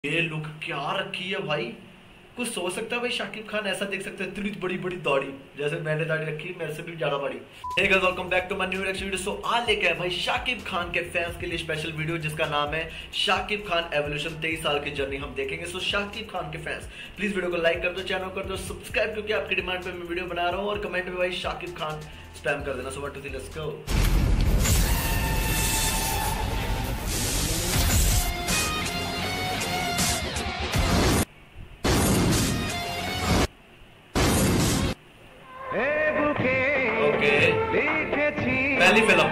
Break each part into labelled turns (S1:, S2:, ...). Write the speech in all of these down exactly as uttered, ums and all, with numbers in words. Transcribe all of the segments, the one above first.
S1: ये लुक क्या रखी है भाई, कुछ सोच सकता है भाई शाकिब खान ऐसा देख सकते हैं, इतनी बड़ी बड़ी दाढ़ी, जैसे मैंने दाढ़ी रखी मेरे से भी ज्यादा बड़ी। Hey guys welcome back to my new reaction video. So आज लेके आए भाई शाकिब खान के फैंस के लिए स्पेशल वीडियो जिसका नाम है शाकिब खान एवोल्यूशन, तेईस साल की जर्नी हम देखेंगे। सो शाकिब खान के फैंस प्लीज वीडियो को लाइक कर दो, चैनल कर दो सब्सक्राइब, क्योंकि आपकी डिमांड पे मैं वीडियो बना रहा हूँ, और कमेंट में भाई शाकिब खान स्पैम कर देना। So one two three let's go. पहली फिल्म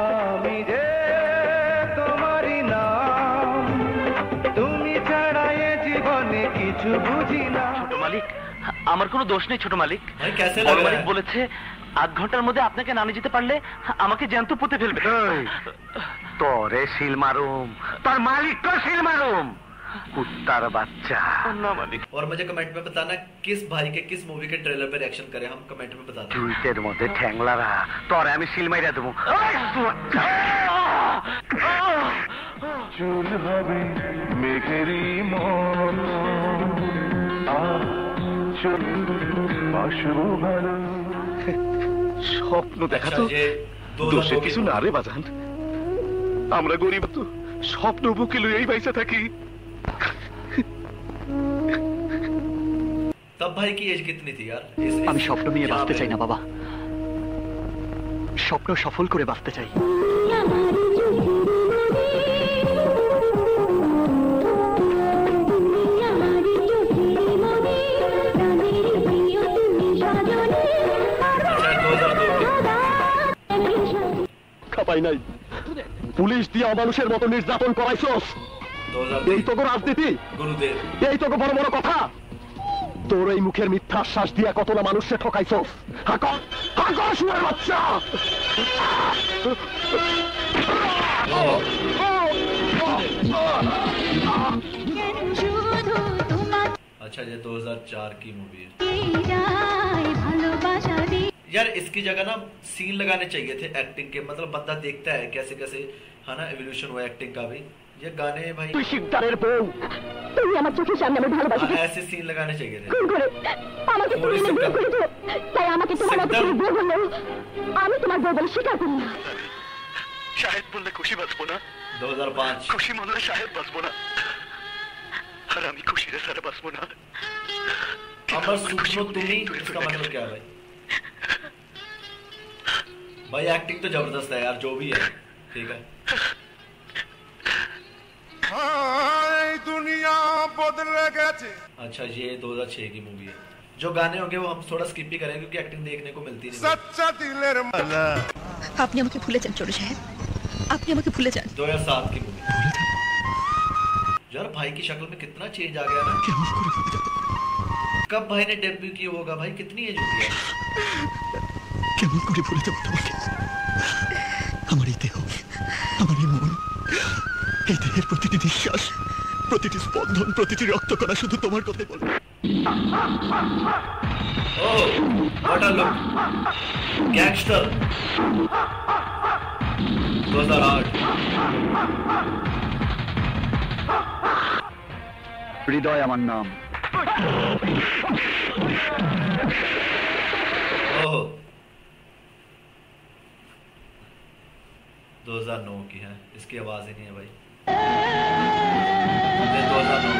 S2: ছোট মালিক, আমার কোনো দোষ নেই ছোট মালিক।
S1: कैसे
S2: বড় মালিক বলেছে আধ ঘন্টার মধ্যে আপনাকে না নিয়ে যেতে পারলে আমাকে জ্যান্ত পুঁতে ফেলবে। তোরে সিল মারুম, তোর মালিক তো সিল মারুম, कुत्तार बच्चा।
S1: और मुझे कमेंट में बताना किस भाई के किस मूवी के ट्रेलर पे रिएक्शन करें, हम कमेंट में बता दें।
S2: টুইটের মধ্যে ঠ্যাংলারা তোরে আমি সিল মাইরা দেবো। চুল হবে মেঘেরি মন, চুল বাসবো ভালো। স্বপ্ন দেখা তো দোষে কিছু না রে বাজান, আমরা গরিব তো স্বপ্ন বুকে লইয়াই বাইসা থাকি।
S1: तब भाई की एज कितनी थी यार?
S3: আমি স্বপ্ন নিয়ে বাঁচতে চাই না বাবা, স্বপ্ন সফল করে বাঁচতে চাই। খাপাই নাই, পুলিশ দিয়ে অমানুষের মতো নির্যাতন করাইছস, এই তোকে রাজনীতি, এই তোকে বড় বড় কথা। তোর এই মুখের মিথ্যা আশ্বাস দিয়া কত না মানুষকে ঠকাইছস। হাকর হাকর শুয়ার বাচ্চা।
S1: अच्छा ये दो हज़ार चार की मूवी है यार। इसकी जगह ना सीन लगाने चाहिए थे एक्टिंग के, मतलब बंदा देखता है कैसे कैसे है ना एवोल्यूशन हुआ एक्टिंग का भी। ये गाने भाई
S3: তুই শিকদারের বউ, তুই আমার চোখের সামনে আমি ভালোবাসি,
S1: ऐसे सीन लगाने चाहिए थे।
S3: কোন করে আমাকে তুমি বিয়ে করেছো, তাই আমাকে তোমার মতো বউ বললো, আমি তোমার বউ বলে স্বীকার করি না।
S2: শাহেদ বললে খুশি বাঁচবো না,
S1: दो हज़ार पाँच
S2: খুশি মনে শাহেদ বাঁচবো না, আর আমি খুশি রে সারা বাঁচবো না।
S1: अमर सुनो तुम्ही, इसका मतलब क्या है भाई? भाई एक्टिंग तो जबरदस्त है यार, जो भी है ठीक है।
S4: दुनिया बदल गए।
S1: अच्छा ये दो हज़ार छह की मूवी है। जो गाने होंगे वो हम थोड़ा स्किप भी करेंगे क्योंकि एक्टिंग देखने को मिलती नहीं।
S4: सच्चा दिलेर माला।
S5: আপনি আমাকে ভুলে যান ছোট সাহেব, আপনি আমাকে ভুলে যান।
S1: दो हज़ार सात की मूवी यार, भाई की शक्ल में कितना चेंज आ गया ना। कब भाई ने डेब्यू किया होगा भाई, कितनी एज होती है?
S3: কেমন করে ভুলে যাব তোমাকে? আমার এই দেহ, আমার এই মন, এই দেহের প্রতিটি নিঃশ্বাস, প্রতিটি স্পন্দন, প্রতিটি রক্তকণা শুধু তোমার কথাই বলে।
S1: Oh what a look, gangster. दो हज़ार आठ
S3: হৃদয় আমার নাম।
S1: ओह दो हज़ार नौ की है, इसकी आवाज ही नहीं है भाई। ये दो हज़ार नौ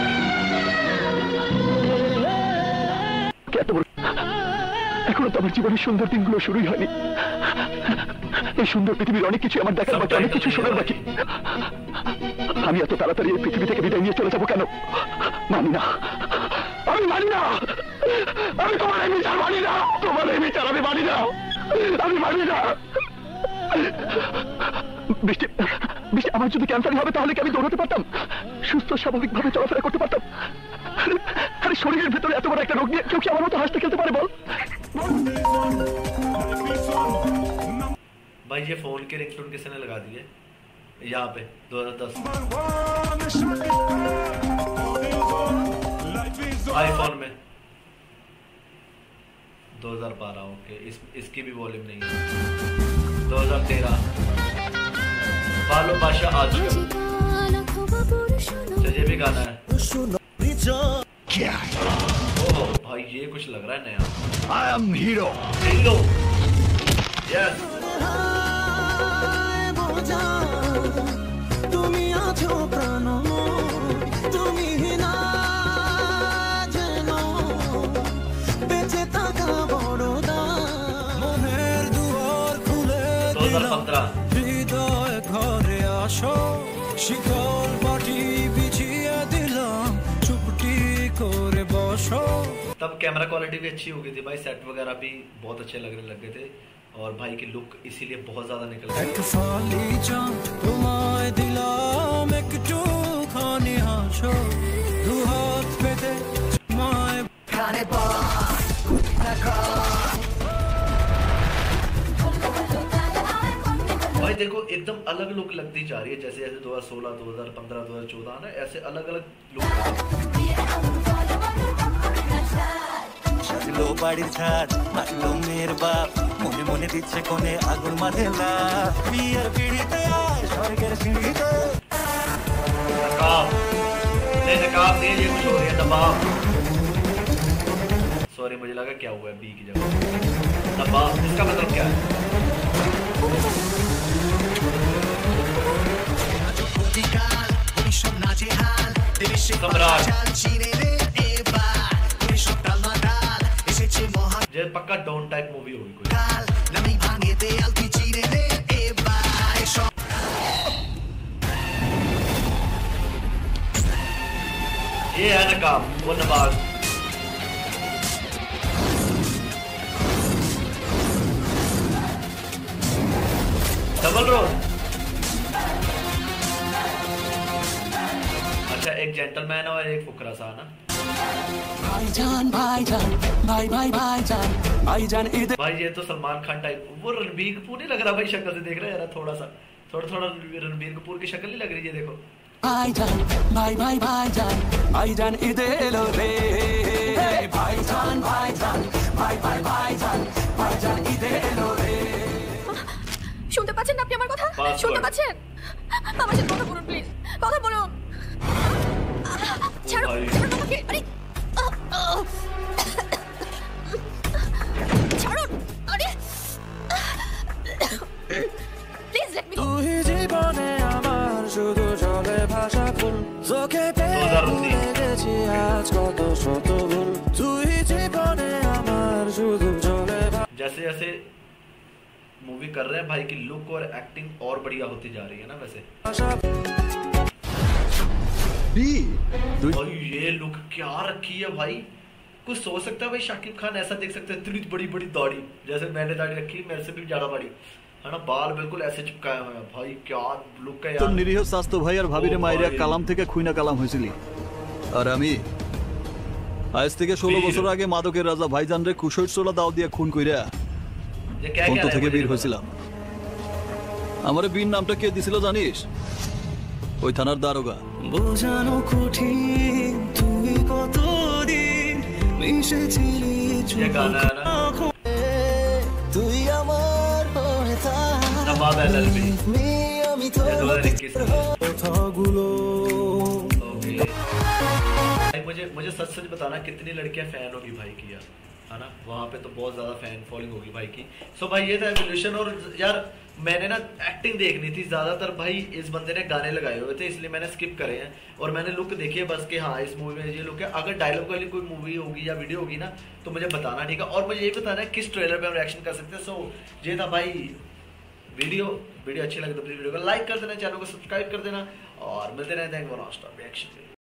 S3: এখনো তো আমার জীবনের সুন্দর দিনগুলো শুরুই হয়নি। এই সুন্দর পৃথিবীর অনেক কিছু আমার দেখার বাকি, অনেক কিছু শোনার বাকি। আমি এত তাড়াতাড়ি এই পৃথিবী থেকে বিদায় নিয়ে চলে যাবো কেন? মানি না, আমি মানি না, আমি তোমার এই বিচার মানি না, তোমার এই বিচার আমি মানি না, আমি মানি না। বৃষ্টি বৃষ্টি আমার যদি ক্যান্সারই হবে তাহলে কি আমি দৌড়াতে পারতাম, সুস্থ স্বাভাবিক ভাবে চলাফেরা করতে পারতাম? আরে শরীরের ভেতরে এত বড় একটা রোগ নিয়ে কেউ কি আমার মতো হাসতে খেলতে পারে বল?
S1: भाई ये फोन के रिंगटोन किसने लगा दिए यहाँ पे? दो हज़ार दस आईफोन में। दो हज़ार बारह ओके, इस इसकी भी वॉल्यूम नहीं है। दो हज़ार तेरह बालो बादशाह आज अच्छा ये भी गाना है
S3: क्या
S1: ओह भाई ये कुछ लग रहा है नया।
S3: I am hero
S1: hero yes
S6: তুমি আছো প্রাণ তুমি না যেন বেঁচে থাকা বড় দাম মনের দুয়ার খুলে
S1: दो हज़ार पंद्रह
S6: হৃদয় ঘরে আসো শিকল পাটি বিছিয়ে দিলাম চুপটি করে বসো।
S1: तब कैमरा क्वालिटी भी अच्छी हो गई थी भाई, सेट वगैरह भी बहुत अच्छे लगने लग गए थे और भाई की लुक इसीलिए बहुत ज्यादा निकल गई।
S6: এক ফালি চাঁদ তোমায় দিলাম একটু খানি হাসো দু হাত পেতে মায় কানে
S1: भाई देखो एकदम अलग लुक लगती जा रही है, जैसे जैसे दो हज़ार सोलह, दो हज़ार पंद्रह, दो हज़ार चौदह ना ऐसे अलग अलग लुक।
S6: লো বাড়ির ছাদ মারলো মেয়ের বাপ মনে মনে দিচ্ছে কোনে আগুন মাঝে না বিয়ের পিড়িতে আয় স্বর্গের সিঁড়িতে
S1: नकाब नहीं नकाब नहीं ये कुछ हो रही है दबाव। सॉरी मुझे लगा क्या हुआ है बी की जगह दबाव, इसका मतलब क्या है? सम्राट ये पक्का डॉन टाइप मूवी होगी कोई। ये है नकाब वो नवाज। डबल रोल अच्छा एक जेंटलमैन और एक फुकरा सा ना।
S6: भाईजान भाईजान भाई भाई भाईजान भाईजान इधर
S1: भाई ये तो सलमान खान टाइप, वो रणबीर कपूर नहीं लग रहा भाई शक्ल से, देख रहे हैं यार थोड़ा सा थोड़ा थोड़ा रणबीर कपूर की शक्ल नहीं लग रही है देखो।
S6: भाईजान भाई भाई भाईजान भाईजान इधर लो रे भाईजान भाईजान भाई भाई भाईजान भाईजान इधर लो रे।
S5: শুনতে পাচ্ছেন আপনি আমার কথা?
S1: Password.
S5: শুনতে পাচ্ছেন? আমার সাথে কথা বলুন প্লিজ, কথা বলুন। ছাড়ো
S1: ভাই।
S5: ছাড়ুন আমাকে, আরে আহ, আহ। ছাড়ুন আরে প্লিজ লেট মি গো।
S6: তুই জীবনে আমার শুধু চলে ভাষা ফুল চোখে
S1: दो हज़ार उन्नीस।
S6: পেয়েছি আজ কত শত ভুল তুই জীবনে আমার শুধু চলে
S1: जैसे जैसे मूवी कर रहे हैं भाई की लुक और एक्टिंग और बढ़िया होती जा रही है ना वैसे।
S6: ভাষা
S1: भाई ये लुक क्या रखी है भाई, कुछ सोच सकता है भाई शाकिब खान ऐसा देख सकते हैं, इतनी बड़ी बड़ी दाढ़ी, जैसे मैंने दाढ़ी रखी मेरे से भी ज्यादा बड़ी है ना, बाल बिल्कुल ऐसे चिपकाए हुए हैं भाई, क्या लुक है
S3: তোর
S1: यार।
S3: নিরীহ স্বাস্থ্য ভাই আর ভাবিরে
S1: ও
S3: মাইরা
S1: ভাই।
S3: কালাম থেকে খুইনা কালাম হয়েছিলি, আর আমি আজ থেকে ষোলো
S1: বীর।
S3: বছর আগে মাদকের রাজা ভাইজান রে কুশৈর সোলা দাও দিয়ে খুন কইরা
S1: ये क्या
S3: অন্ত
S1: क्या
S3: থেকে
S1: है
S3: বের হয়েছিলাম। আমারে বীর নামটা কে দিছিল জানিস? ওই থানার দারোগা।
S6: বোঝানো কঠিন তুই কতদিন মিশেছিলি
S1: ये गाना है ना
S6: তুই আমার হয়ে থাক
S1: नवाब एलएलबी
S6: আমি
S1: ये दो हज़ार इक्कीस में।
S6: কথাগুলো
S1: ओके भाई मुझे मुझे सच सच बताना कितनी लड़कियां फैन होगी भाई की यार, है ना वहाँ पे तो बहुत ज्यादा फैन फॉलोइंग होगी भाई की। सो भाई ये था एवोल्यूशन। और यार मैंने ना एक्टिंग देखनी थी ज्यादातर भाई, इस बंदे ने गाने लगाए हुए थे इसलिए मैंने स्किप करे हैं और मैंने लुक देखी है बस कि हाँ इस मूवी में ये लुक है। अगर डायलॉग वाली कोई मूवी होगी या वीडियो होगी ना तो मुझे बताना ठीक है, और मुझे ये बताना है किस ट्रेलर पे हम रिएक्शन कर सकते हैं। सो ये था भाई वीडियो वीडियो अच्छी लगे तो प्लीज वीडियो को लाइक कर देना, चैनल को सब्सक्राइब कर देना और मिलते रहते हैं रिएक्शन।